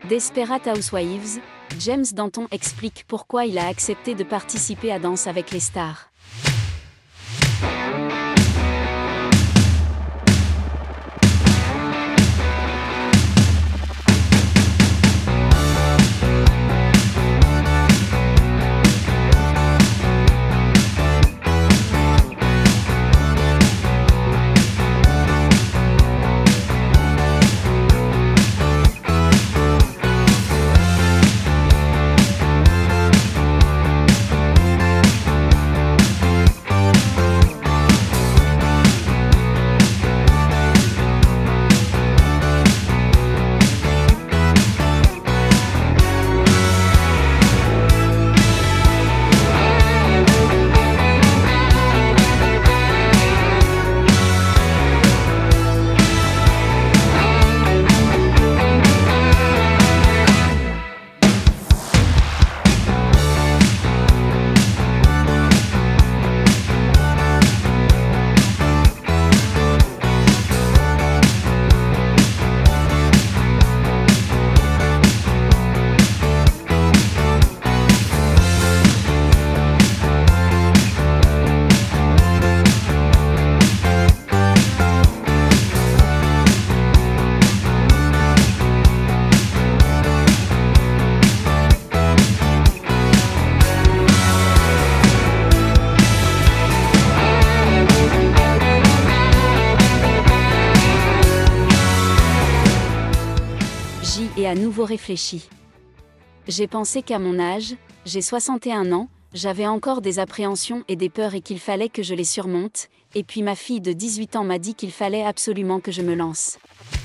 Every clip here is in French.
Desperate Housewives, James Danton explique pourquoi il a accepté de participer à Danse avec les stars. J'y ai à nouveau réfléchi. J'ai pensé qu'à mon âge, j'ai 61 ans, j'avais encore des appréhensions et des peurs et qu'il fallait que je les surmonte, et puis ma fille de 18 ans m'a dit qu'il fallait absolument que je me lance.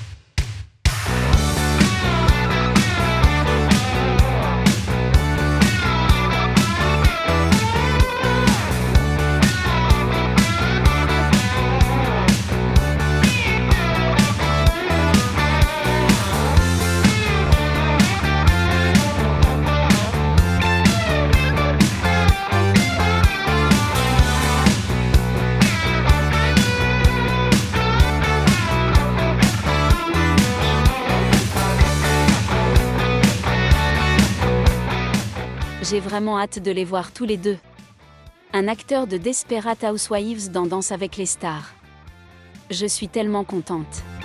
J'ai vraiment hâte de les voir tous les deux. Un acteur de Desperate Housewives dans Danse avec les stars. Je suis tellement contente.